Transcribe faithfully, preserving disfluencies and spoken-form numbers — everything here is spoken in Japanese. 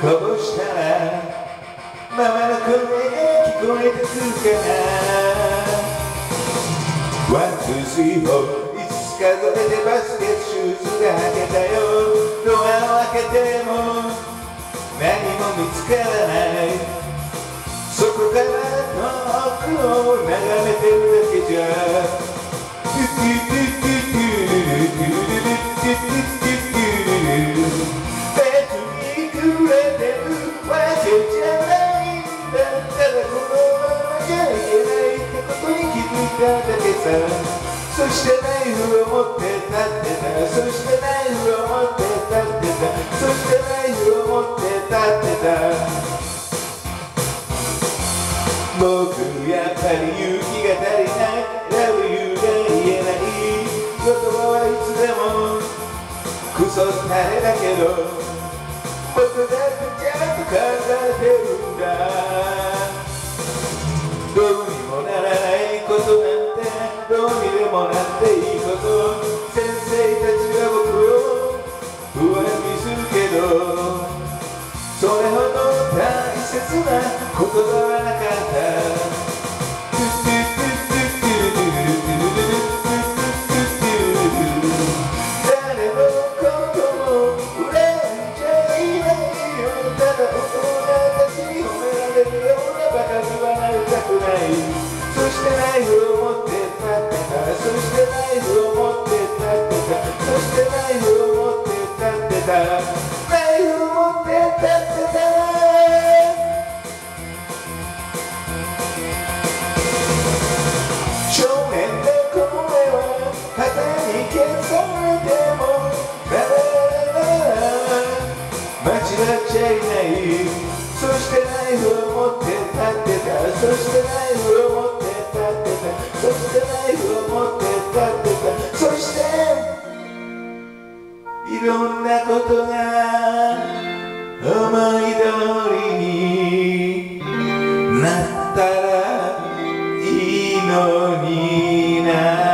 こぼしたらママの声が聞こえてくるかな。ワン、ツー、スリー、フォー、いつつ数えてバスケットシューズが履けたよ。ドアを開けても何も見つからない。そこから遠くを眺めてるだけじゃ別にくれてるわけじゃないんだ。ただこのままじゃいけないってことに気づいただけさ。そしてナイフを持って立ってた。そしてナイフを持って立ってた。そしてナイフを持って立ってた。僕やっぱり勇気が足りない。 Love you が言えない。言葉はいつでもクソったれだけど僕だってちゃんと考えてるんだ。どうにもならないことなんてどうにでもなっていいこと。先生たちは僕を不安にするけどそれほど大切な言葉はなかった。誰のことも恨んじゃいないよ。ただ大人たちに褒められるようなバカにはなりたくない。そしてナイフを持って立ってた。そしてナイフを持って立ってた。そしてナイフを持って立ってた。ナイフを持って立ってた。少年の声は肩に消されてもララララ間違っちゃいない。そしてナイフを持って立ってた。そしてナイフを持って立ってた。そしてナイフを持って立ってた。そしていろんなことが思い通りになったらいいのにな。